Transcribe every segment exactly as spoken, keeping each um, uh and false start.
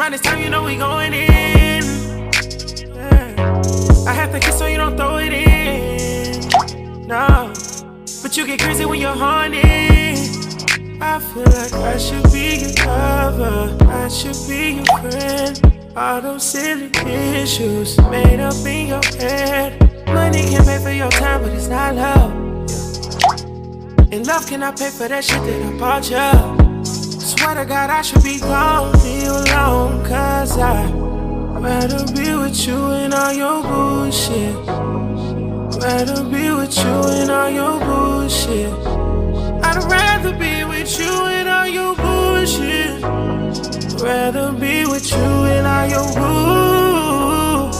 around this time, you know we going in. Yeah. I have to kiss so you don't throw it in. No, but you get crazy when you're horny. I feel like I should be your lover, I should be your friend. All those silly issues made up in your head. Money can pay for your time, but it's not love. And love cannot pay for that shit that I bought you. Swear to God I should be gone, leave you alone. Cause I'd rather be with you and all your bullshit. Rather be with you and all your bullshit. I'd rather be with you and all your bullshit. Rather be with you and all your bull.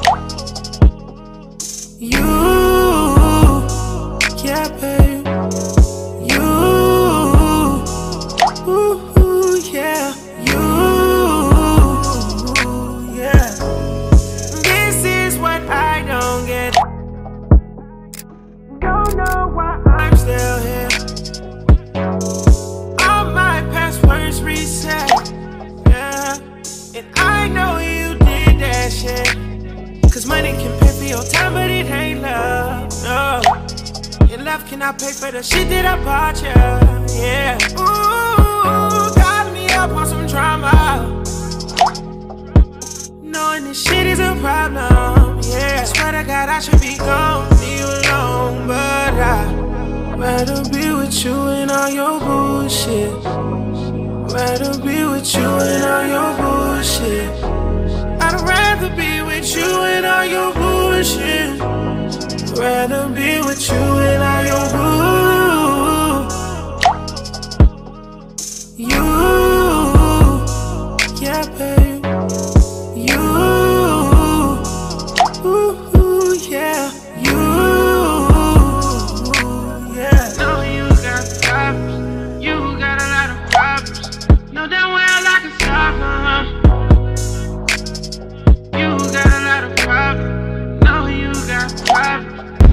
You, yeah, babe. You, ooh, yeah. You, yeah. This is what I don't get. Don't know why I'm still here. All my passwords reset. And I know you did that shit. Cause money can pay for your time, but it ain't love, no. And love cannot pay for the shit that I bought you, yeah. Ooh, got me up on some drama. Knowing this shit is a problem, yeah. Swear to God I should be gone, leave you alone. But I'd rather be with you and all your bullshit. Rather be with you and all your bullshit. I'd rather be with you and all your bullshit. Rather be with you and all your bull. You, yeah, babe. You, ooh, yeah. You, yeah. Know you got problems. You got a lot of problems. Know damn well I can solve them. You got a lot of problems. Know you got problems.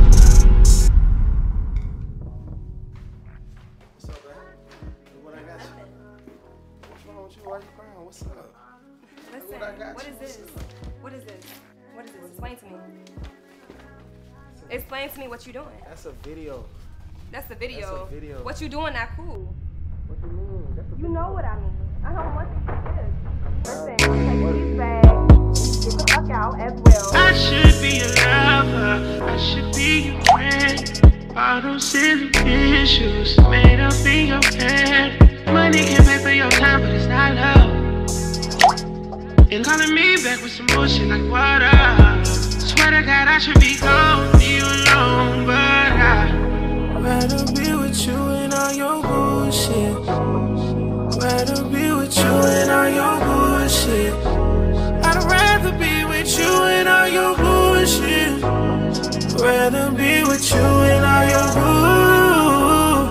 What's up, man? What I got you? What's wrong with you? Why you crying? What's up? Listen, what, I got what you. is this? What is this? What is this? Explain to me. Explain to me what you doing. That's a video. That's the video. That's a video. What you doing not cool. What do you mean? That's a You video. know what I mean. I don't want this. Listen, take these bags, get the fuck out as well. I should be a lover, I should be your friend. All those silly issues made up in your head. Money can pay for your time, but it's not love. And calling me back with some bullshit like water. Swear to God I should be gone, leave you alone. But I'd rather be with you and all your bullshit. Rather be with you and all your bullshit. I'd rather be with you and all your bullshit. Rather be with you and all your bull.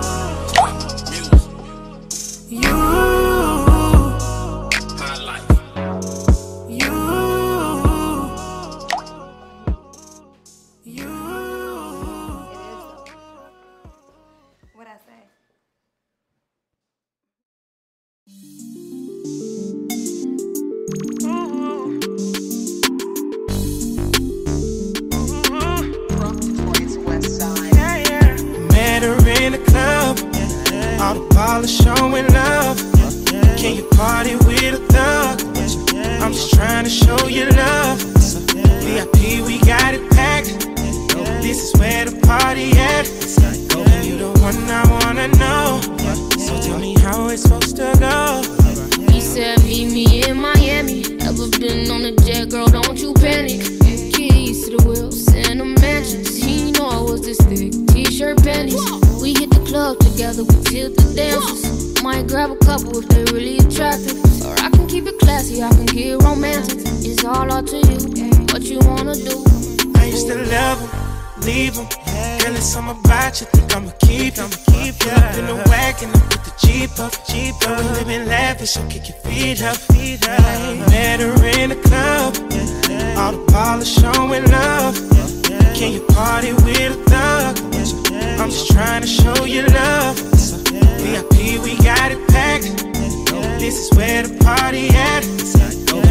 You, my life. You, you. What'd I say? In the club, all the ballers showing love. Can you party with a thug? I'm just trying to show you love. V I P, we got it packed. This is where the party at. You the one I wanna know. So tell me how it's supposed to go. He said meet me in Miami. Ever been on a jet, girl, don't you panic. Keys to the wheels and the mansions. He know I was this thick, t-shirt panties. We hit the club together, we tilt the dances. Might grab a couple if they really attractive. Or I can keep it classy, I can get romantic. It's all up to you, what you wanna do. I used to love him, leave him. Girl, it's something about you, think I'ma keep him. Keep up in the wagon, I put the Jeep up. Jeep up, we living lavish, so kick your feet up. Feet up. Met her in the club, all the ballers showing love. Can you party with a thug? I'm just trying to show you love. V I P, we got it packed. This is where the party at.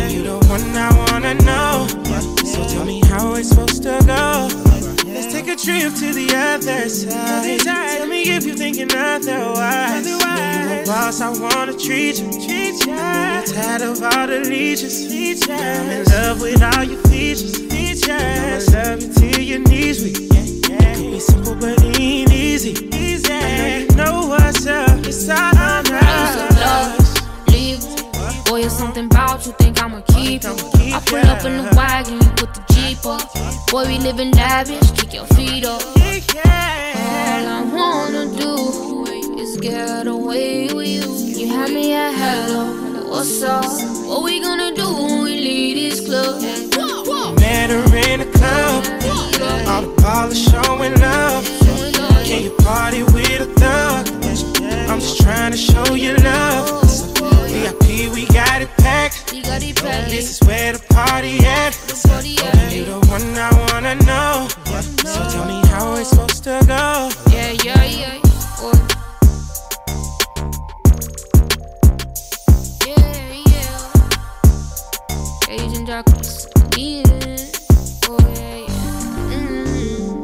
trip to the other side. Tell me if you're thinking otherwise. When you a boss, I wanna treat you. I'm tired of all the leeches. I'm in love with all your features. I'ma love you till your knees weak. It could be simple, but it ain't easy. I know you know what's up. It's all on us. Leave. Boy, it's something about you, think I'ma keep it. I pull up in the wagon, you put the Jeep up. Boy, we living lavish, kick your feet up. All I wanna do is get away with you. You had me at hello, what's up? What we gonna do when we leave this club? Met her in the club, all the ballers showing love. Can you party with a thug? I'm just trying to show you love. V I P, we got it packed. This is where the party at. You the one I wanna know. So tell me how it's supposed to go. Yeah, yeah, yeah. Boy. Yeah, yeah. Asian darkness, yeah. Oh, yeah, yeah. Mm-hmm.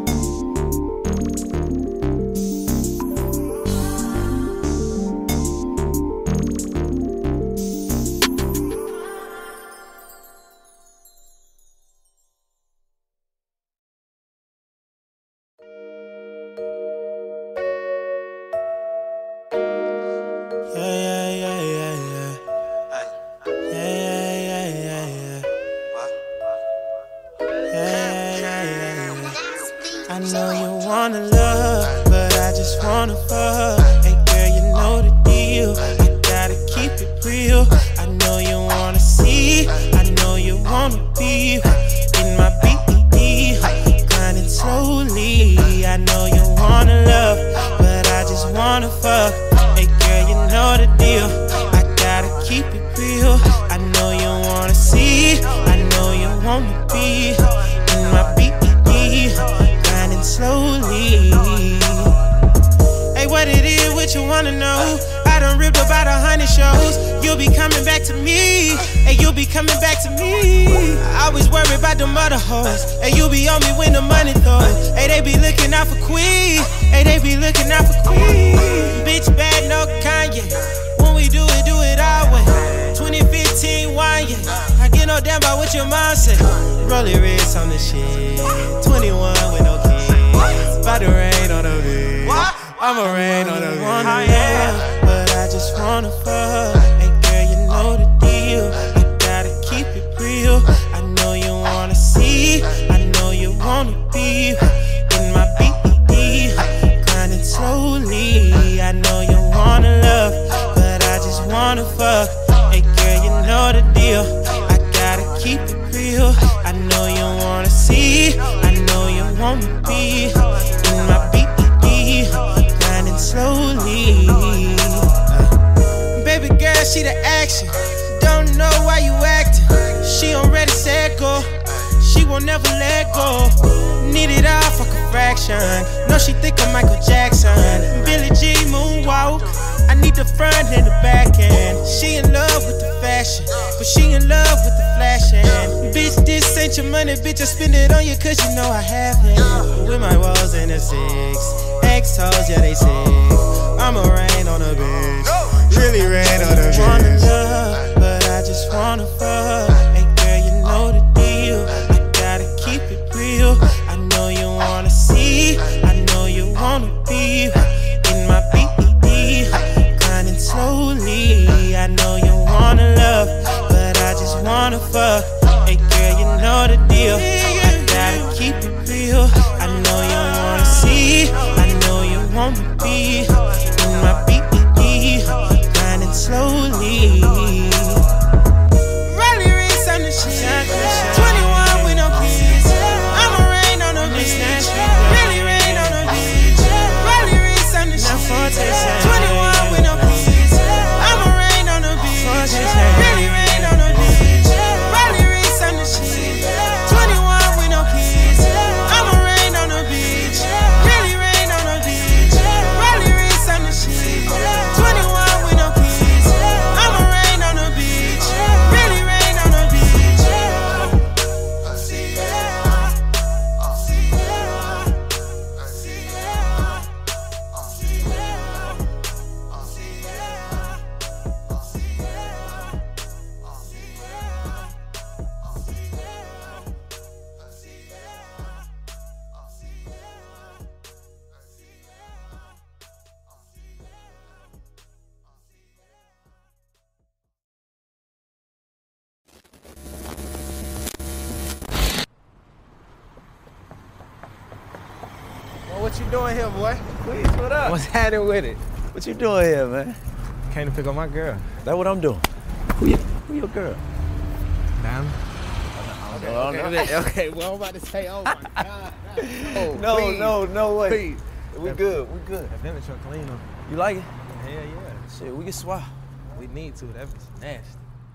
what you doing here, boy? Please, what up? What's happening with it? What you doing here, man? Came to pick up my girl. That's what I'm doing. Who, you, who your girl? Damn. Okay, Okay, okay. okay, okay. Well, I'm about to say, oh my God. Oh, No, please. no, no way. Please. We good, we good. That Bentley truck clean though. You like it? Hell yeah. Shit, we can swap. We need to. That bitch nasty.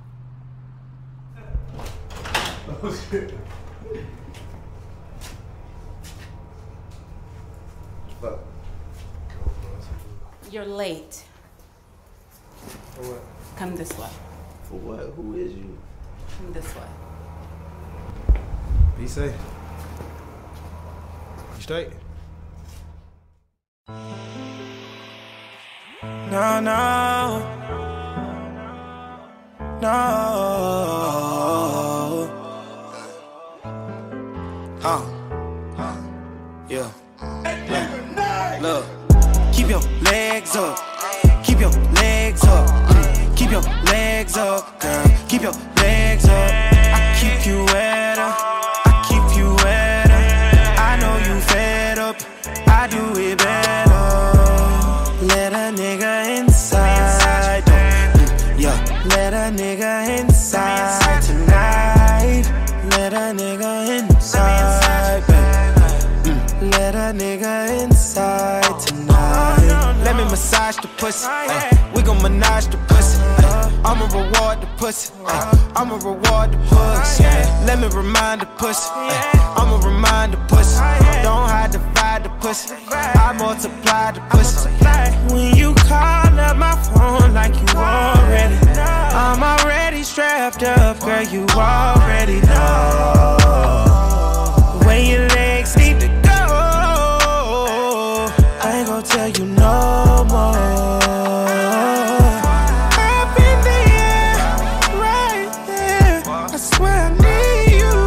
Oh shit. Fuck. You're late. For what? Come this way. For what? Who is you? Come this way. Be safe. You straight? No, no, no. Uh, yeah. Look, keep your legs up. Keep your legs up. Mm. Keep your legs up, girl. Keep your legs up. I keep you wetter. I keep you wetter. I know you fed up. I do it better. Let a nigga inside, mm, yeah. Let a nigga inside tonight. Let a nigga inside, baby. Mm, let a nigga inside tonight. Let me massage the pussy. Ay, we gon' menage the pussy. Ay, I'ma reward the pussy. Ay, I'ma reward the pussy. Let me remind the pussy. Ay, I'ma remind the pussy. Don't hide the divide the pussy. I multiply the pussy. When you call up my phone like you already, I'm already strapped up, girl. You already know where your legs need to go. I ain't gon' tell you no more. Up in the air, right there. I swear I need you.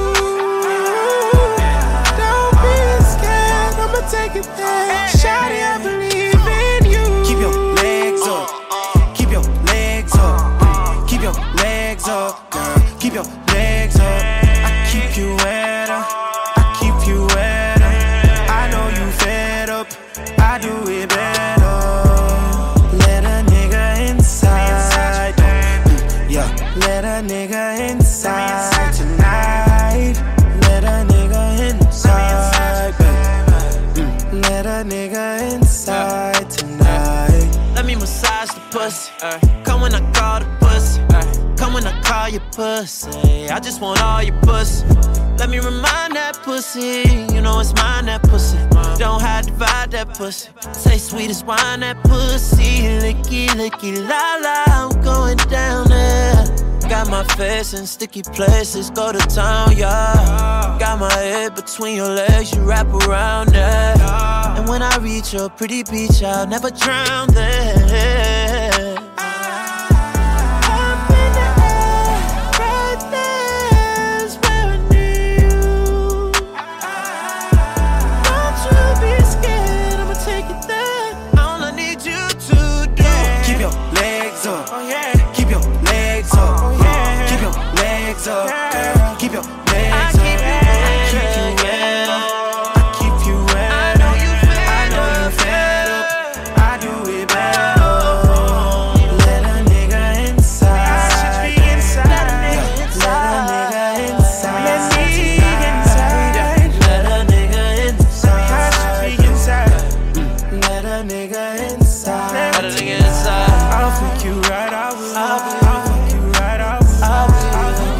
Don't be scared, I'ma take it there. Shawty, I believe in you. Keep your legs up. Keep your legs up. Keep your legs up, girl. Keep your legs up. I keep you wetter. I keep you wetter. I know you fed up. I do it better. Let a nigga inside. Mm, yeah. Let a nigga inside tonight. Let a nigga inside, baby. Mm, let a nigga inside tonight. Let me massage the pussy. Uh, come when I call the pussy. Uh, come when I call your pussy. I just want all your pussy. Let me remind that pussy, you know it's mine, that pussy. Don't hide, divide that pussy. Say sweet as wine, that pussy. Licky, licky, la la, I'm going down there. Got my face in sticky places, go to town, yeah. Got my head between your legs, you wrap around there. And when I reach your pretty beach, I'll never drown there. Up, girl. Keep your legs up. I keep you wet up. I keep you wet up. I know you fed up. I do it better. Let a nigga inside. Let a nigga inside. Let a nigga inside. Let a nigga inside. Let a nigga inside. I'll freak you right out. I'll freak you right out. I'll be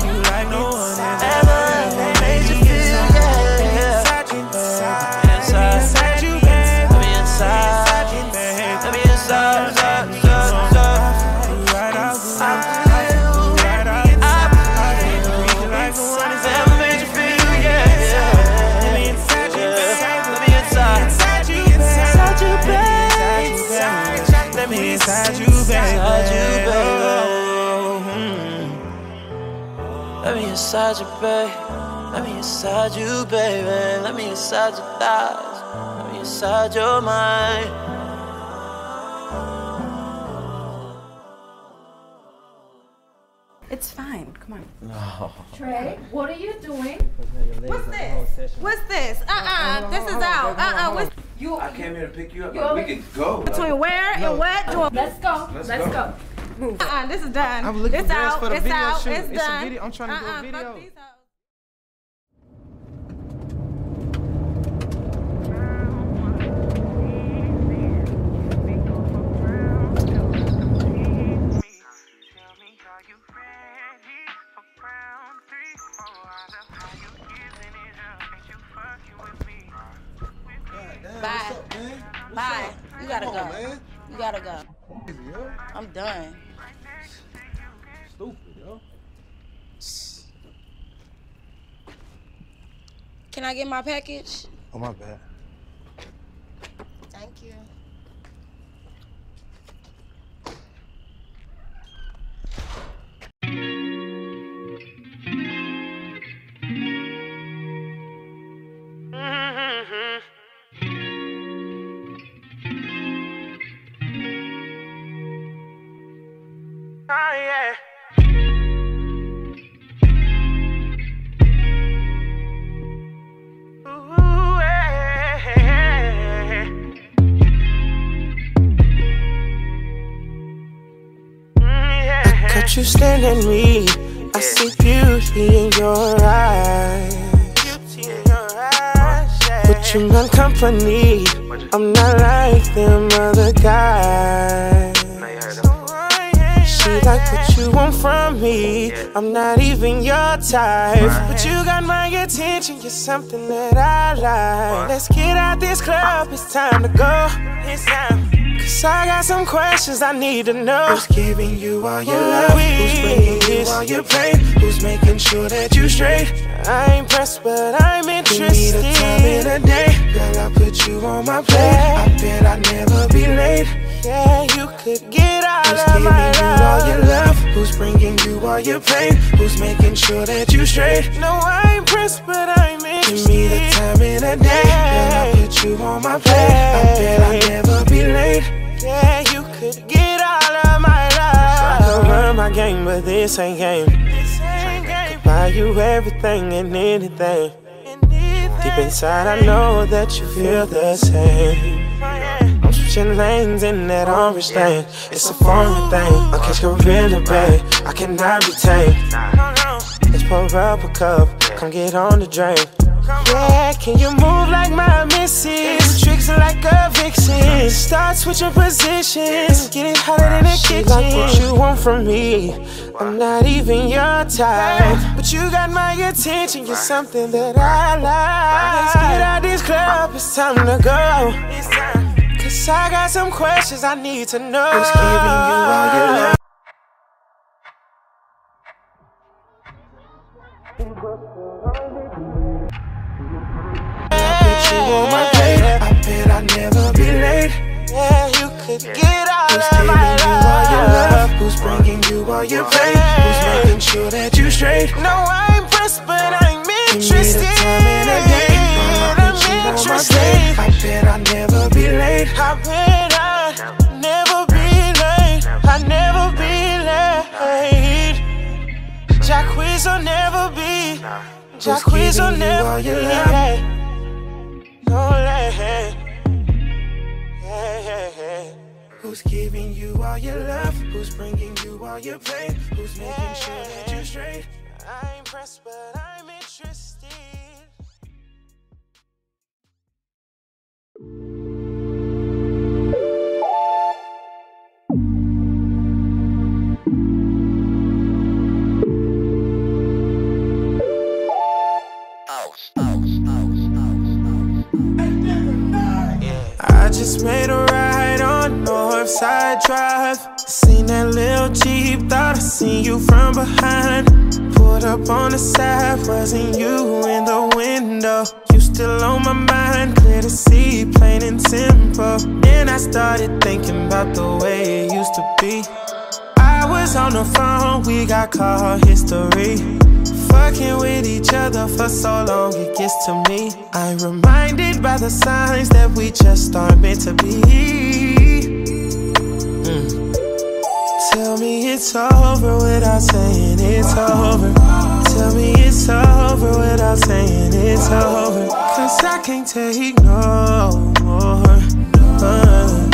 inside you, baby. Let me inside you, baby. Let me inside you, baby. Let me inside your thighs. Let me inside your mind. It's fine. Come on. No. Trey, what are you doing? What's this? What's this? Uh-uh. This is out. Uh-uh. What's You I came here to pick you up. You Like, we already- could go. between where and what? Doing- Let's go. Let's Let's, go. go. Move. Uh-uh. This is done. I'm looking it's for dress out. for the it's video out. shoot. It's It's a done. video. I'm trying to do a Uh-uh. video. Fuck these hoes. Bye. Bye. You gotta go. Man. You gotta go. Easy, yo. I'm done. Stupid, yo. Can I get my package? Oh, my bad. Thank you. Oh, yeah. Ooh, yeah. Mm, yeah. Could you stand at me? I see beauty in your eyes. Beauty in your eyes, yeah. But you want company. I'm not like them other guys. She like what you want from me. I'm not even your type, but you got my attention. You're something that I like. Let's get out this club. It's time to go. It's time. Cause I got some questions I need to know. Who's giving you all your love? Who's bringing you all your pain? Who's making sure that you straight? I ain't pressed, but I'm interested. Give me the time in a day. Girl, I put you on my plate. I bet I'd never be late. Yeah, you could get all Who's of my giving you love. all your love? Who's bringing you all your pain? Who's making sure that you straight? No, I ain't pressed, but I'm interested. Give me the time in a day. Girl, I put you on my plate. I bet I'd never be late. Yeah, you could get all of my love. I could run my game, but this ain't game. This ain't game. Buy you everything and anything. Deep inside, I know that you feel the same. I'm switching lanes in that orange thing. It's a foreign thing. I catch gorilla, babe. I cannot be tamed. Let's pour up a cup. Come get on the drink. Yeah, can you move like my missus? Tricks like a vixen. Start switching positions. Get it hotter than the kitchen. Like what you want from me. I'm not even your type, but you got my attention. You're something that I like. Let's get out this club. It's time to go. Cause I got some questions I need to know. Who's giving you all your love? On my plate, I bet I'd never be late. Yeah, you could get all Who's of giving my you all your love? love. Who's bringing you all your pain? Who's making sure that you straight? No, I ain't pressed, but I'm interested. Give me the time in a day. Girl, I I'm put you on my interested. plate. I bet I'd never be late. I bet I'd never be late. I'd never be late. Jacquees will never be. Jacquees will giving you never all be your love? late. No late. Yeah, yeah, yeah. Who's giving you all your love? Who's bringing you all your pain? Who's making sure that you're straight? I ain't pressed, but I'm interested. I just made a ride on Northside Drive. Seen that little Jeep, thought I seen you from behind. Pulled up on the side, wasn't you in the window? You still on my mind, clear to see, plain and simple. Then I started thinking about the way it used to be. I was on the phone, we got call history. Fucking with each other for so long, it gets to me. I'm reminded by the signs that we just aren't meant to be. Mm. Tell me it's over without saying it's over. Tell me it's over without saying it's over. Cause I can't take no more. uh,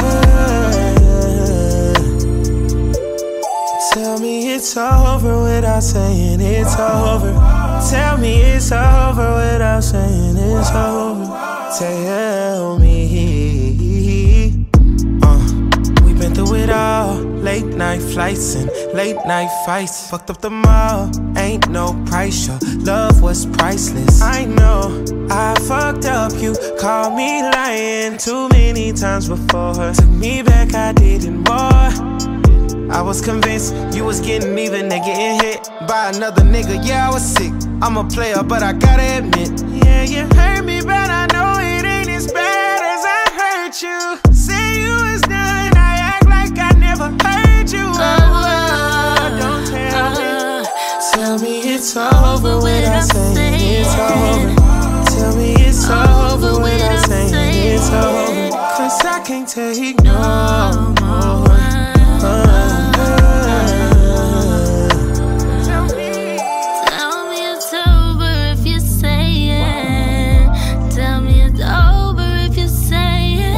Tell me it's over without saying it's over. Tell me it's over without saying it's over. Tell me. uh, We've been through it all. Late night flights and late night fights. Fucked up the mall, ain't no price. Your love was priceless. I know I fucked up, you called me lying too many times before. Took me back, I did it more. I was convinced you was getting even and getting hit by another nigga. Yeah, I was sick, I'm a player, but I gotta admit, yeah, you hurt me, but I know it ain't as bad as I hurt you. Say you was done, I act like I never heard you. Oh, don't tell me. Tell me it's over without saying it's over. Tell me it's over without saying it's over. Cause I can't take no more. uh, Tell me, tell me it's over if you say it. Tell me it's over if you say it.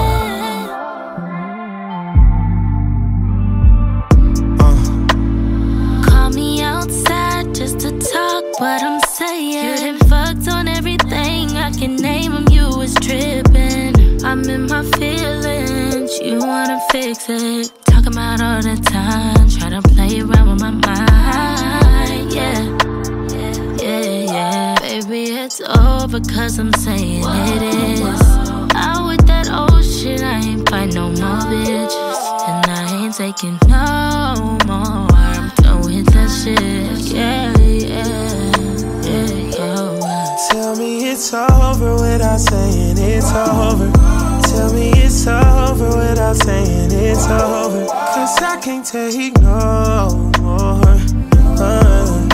uh. Call me outside just to talk what I'm saying. You done fucked on everything I can name them. You was tripping. I'm in my feelings. You wanna fix it. Talking about all the time. Try to play around with my mind. Yeah, yeah, yeah. Baby, it's over cause I'm saying it is. Out with that old shit, I ain't fight no more bitches. And I ain't taking no more. I'm done with that shit. Yeah, yeah, yeah, yeah. Tell me it's over without saying it's over. Tell me it's over without saying it's over. Cause I can't take no more. uh,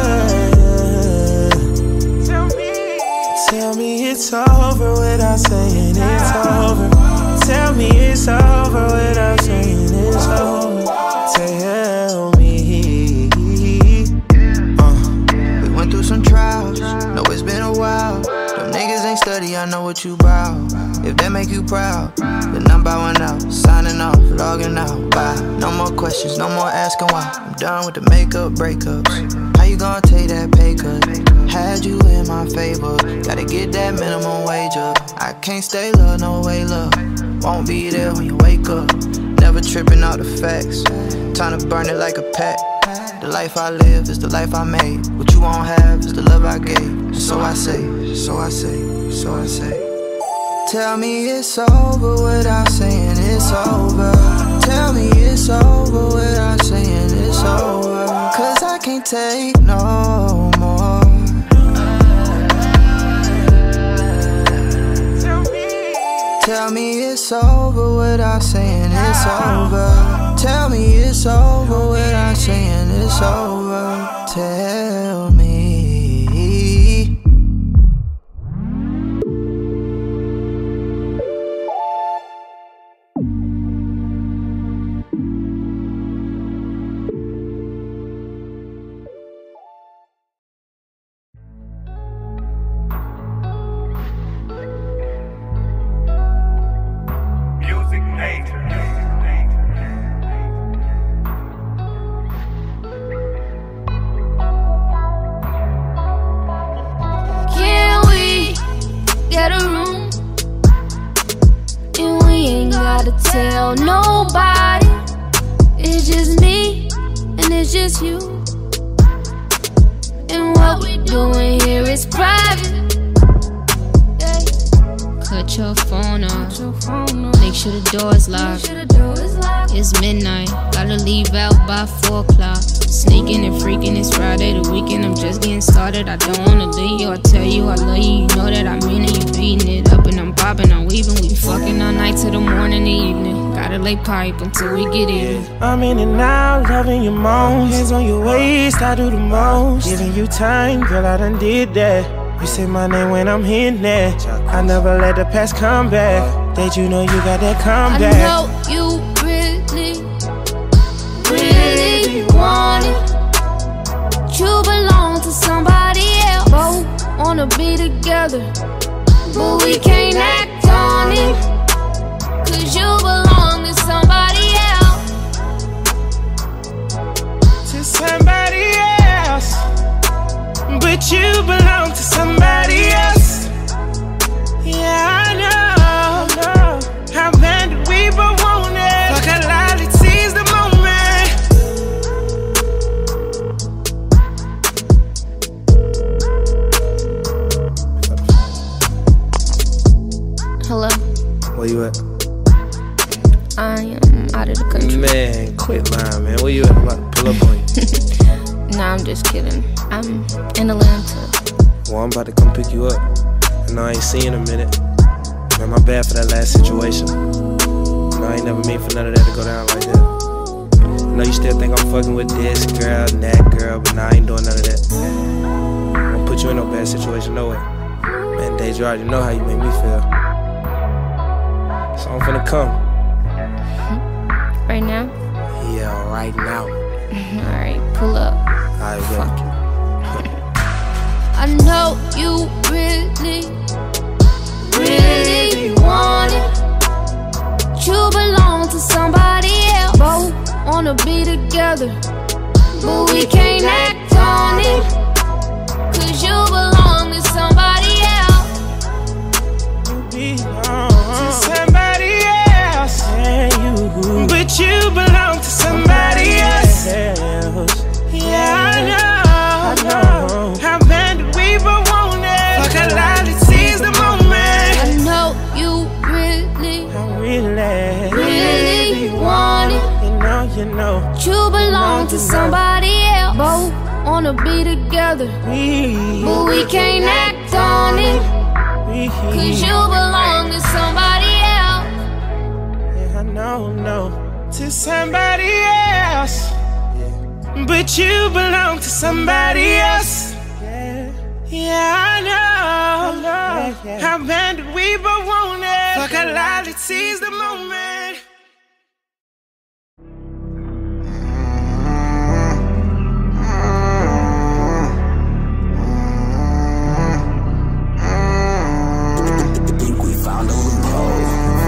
Tell me, tell me it's over without saying it's over. Tell me it's over without saying it's over. Tell me. uh. We went through some trials, know it's been a while. Them niggas ain't study, I know what you bout. If that make you proud, then I'm bowing out, signing off, logging out, bye. No more questions, no more asking why. I'm done with the makeup breakups. How you gonna take that pay cut? Had you in my favor, gotta get that minimum wage up. I can't stay love, no way love. Won't be there when you wake up. Never tripping out the facts. Time to burn it like a pack. The life I live is the life I made. What you won't have is the love I gave. And so I say, so I say, so I say. Tell me it's over without saying it's over. Tell me it's over without saying it's over. Cause I can't take no more. Tell me it's over without saying it's over. Tell me it's over without saying it's over. Tell me. Tell nobody, it's just me and it's just you. And what we doing here is private. Cut your phone off, make sure the door's locked. It's midnight, gotta leave out by four o'clock. Sneaking and freaking, it's Friday the weekend, I'm just getting started. I don't wanna leave you, I tell you I love you. You know that I mean it, you beating it up and I'm bobbing, I'm weaving. We fucking all night till the morning, the evening. Gotta lay pipe until we get in. I'm in and out, loving your moans. Hands on your waist, I do the most. Giving you time, girl, I done did that. You say my name when I'm hitting that. I never let the past come back. Did you know you got that comeback? I know you really, really together, but we can't act on it, cause you belong to somebody else. To somebody else. But you belong to somebody else. Yeah, I know. How bad do we both want it? Fuck a lie that seize the moment. Hello? Where you at? I am out of the country. Man, quit lying, man. Where you at? I'm about to pull up on you. Nah, I'm just kidding. I'm in Atlanta. Well, I'm about to come pick you up. I know I ain't seen you in a minute. Man, my bad for that last situation. No, I ain't never mean for none of that to go down like that. I know you still think I'm fucking with this girl and that girl, but nah, I ain't doing none of that. I won't put you in no bad situation, no way. Man, Deja, you already know how you make me feel. So I'm finna come. Right now? Yeah, right now. Alright, pull up. Alright, fuck it. I know you really, really want it. You belong to somebody else. Both wanna be together, but we can't act on it, cause you belong to somebody else. You belong to somebody else. But you belong to somebody else. Yeah, I know. I know. How bad do we both want it? Fuck a lie that seize the moment. I know you really, I really, really want it. You know, you know. You belong to somebody else. Both wanna be together, but we can't act on it, cause you belong to somebody else. Yeah, I know, no. To somebody else. But you belong to somebody else. Yeah, yeah, I know. I know. How bad do we both want it? Fuck a lie that seize the moment. Think we found a loophole.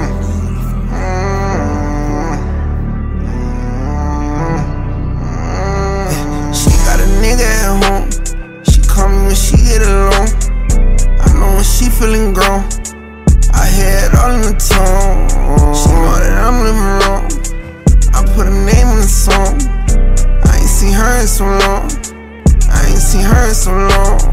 Nigga at home, she call me when she get alone. I know when she feeling grown, I hear it all in the tone. She know that I'm living wrong, I put her name in the song. I ain't seen her in so long, I ain't seen her in so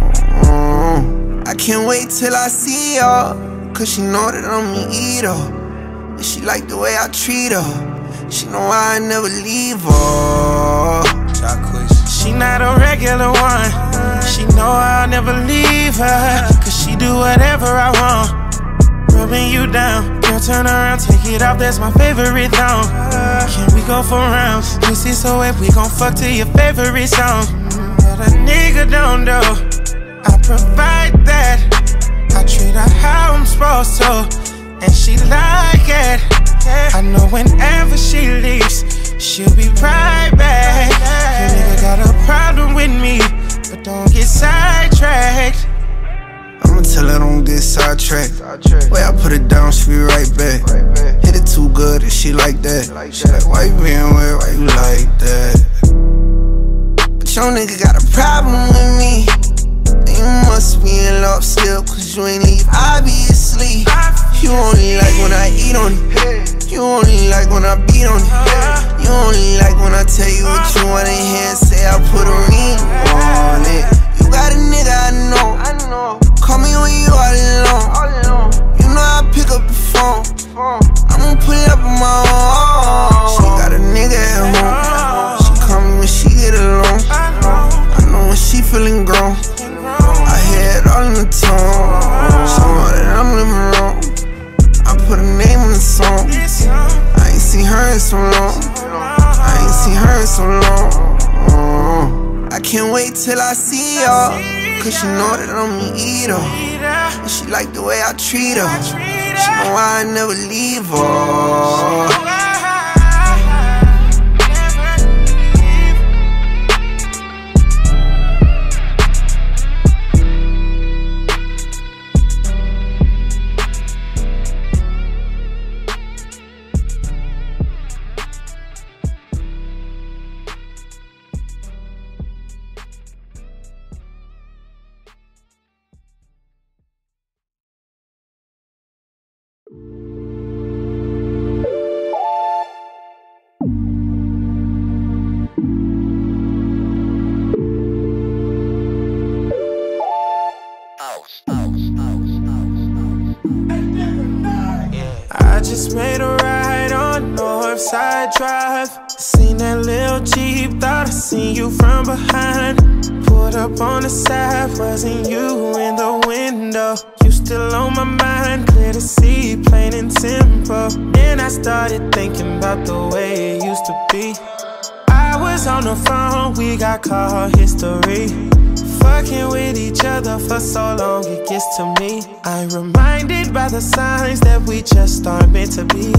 long. I can't wait till I see her, cause she know that I'm an eater, and she like the way I treat her. She know I never leave her. She not a regular one. She know I'll never leave her, cause she do whatever I want. Rubbing you down, girl, turn around, take it off, that's my favorite thong. Can we go for rounds? Pussy so wet, we gon' fuck to your favorite song. But a nigga don't know, I provide that. I treat her how I'm supposed to, and she like it. I know whenever she leaves, she'll be right back. Your nigga got a problem with me, but don't get sidetracked. I'ma tell her don't get sidetracked. Way I put it down, she be right back. Hit it too good and she like that. She like, why you being weird, why you like that? But your nigga got a problem with me, and you must be in love still, cause you ain't leave, obviously. You only like when I eat on it, you only like when I beat on it, you only like when I tell you what you want to hear and say I put a ring on it. You got a nigga I know, call me when you all alone. You know I pick up the phone, I'ma pull it up on my own. She got a nigga at home, she call me when she get alone. I know when she feeling grown, I hear it all in the tone. She know that I'm living wrong, I put her name in the song. I ain't seen her in so long, I ain't seen her in so long. I can't wait till I see her, cause she know that I'm an eater, and she like the way I treat her. She know I never leave her. I just made a ride on Northside Drive. Seen that little Jeep, thought I seen you from behind. Pulled up on the side, wasn't you in the window? You still on my mind, clear to see, plain and simple. Then I started thinking about the way it used to be. I was on the phone, we got call history. Fucking with each other for so long, it gets to me. I'm reminded by the signs that we just aren't meant to be.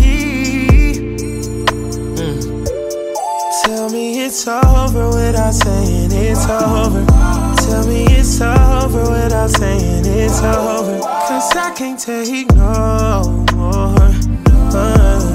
mm. Tell me it's over without saying it's over. Tell me it's over without saying it's over. Cause I can't take no more. uh,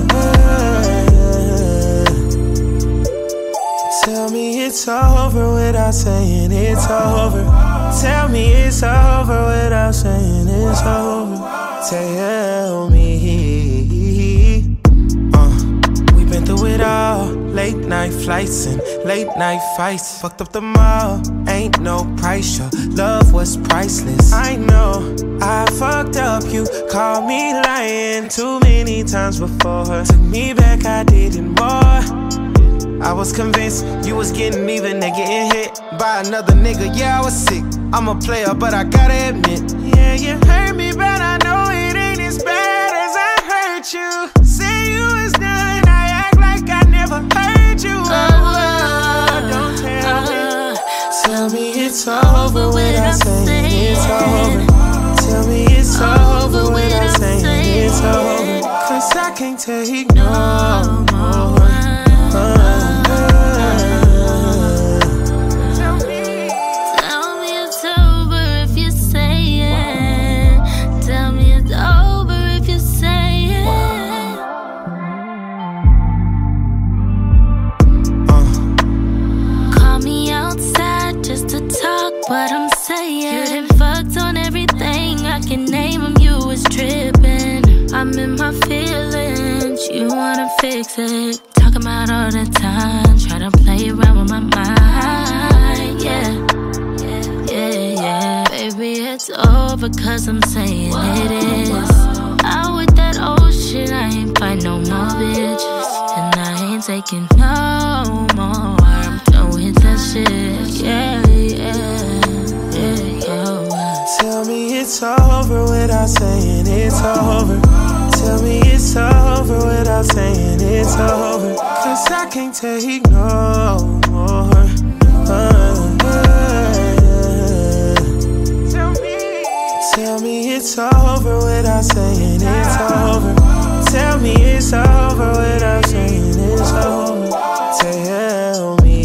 Tell me it's over without saying it's over. Tell me it's over without saying it's over. Tell me. uh, We've been through it all. Late night flights and late night fights. Fucked up the mall, ain't no price. Your love was priceless. I know I fucked up, you called me lying too many times before. Took me back, I didn't more. I was convinced you was getting even and getting hit by another nigga. Yeah, I was sick, I'm a player, but I gotta admit. Yeah, you hurt me, but I know it ain't as bad as I hurt you. Say you was done, I act like I never heard you. Oh, oh, don't tell me. Tell me it's over without saying it's over. Tell me it's over without saying it's over. Cause I can't take no more. uh, What I'm saying, you done fucked on everything I can name them. You was tripping. I'm in my feelings. You wanna fix it? Talking about all the time, try to play around with my mind. Yeah, yeah, yeah, yeah. Baby, it's over 'cause I'm saying it is. Out with that old shit, I ain't fight no more bitches, and I ain't taking no more. I'm done with that shit. Yeah, yeah. Tell me it's over without saying it's over. Tell me it's over without saying it's over. Cause I can't take no more. uh, Tell me, tell me it's over without saying it's over. Tell me it's over without saying it's over. Tell me.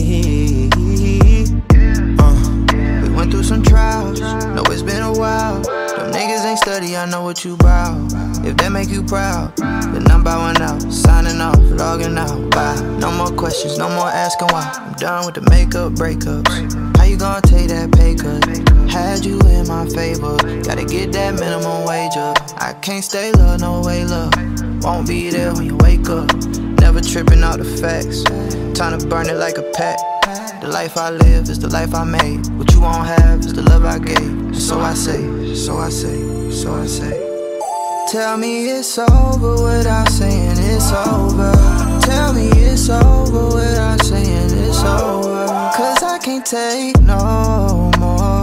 We went through some trials, know it's been a while. Them niggas ain't study, I know what you bout. If that make you proud, then I'm bowing out, signing off, logging out, bye. No more questions, no more asking why. I'm done with the makeup breakups. How you gonna take that pay cut? Had you in my favor, gotta get that minimum wage up. I can't stay love, no way love. Won't be there when you wake up. Never tripping out the facts, time to burn it like a pack. The life I live is the life I made. What you won't have is the love I gave. And so I say, so I say, so I say. Tell me it's over without saying it's over. Tell me it's over without saying it's over. Cause I can't take no more.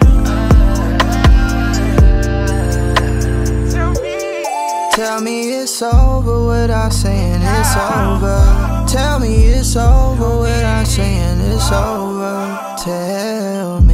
Tell me it's over without saying it's over. Tell me it's over without saying it's over. Tell me.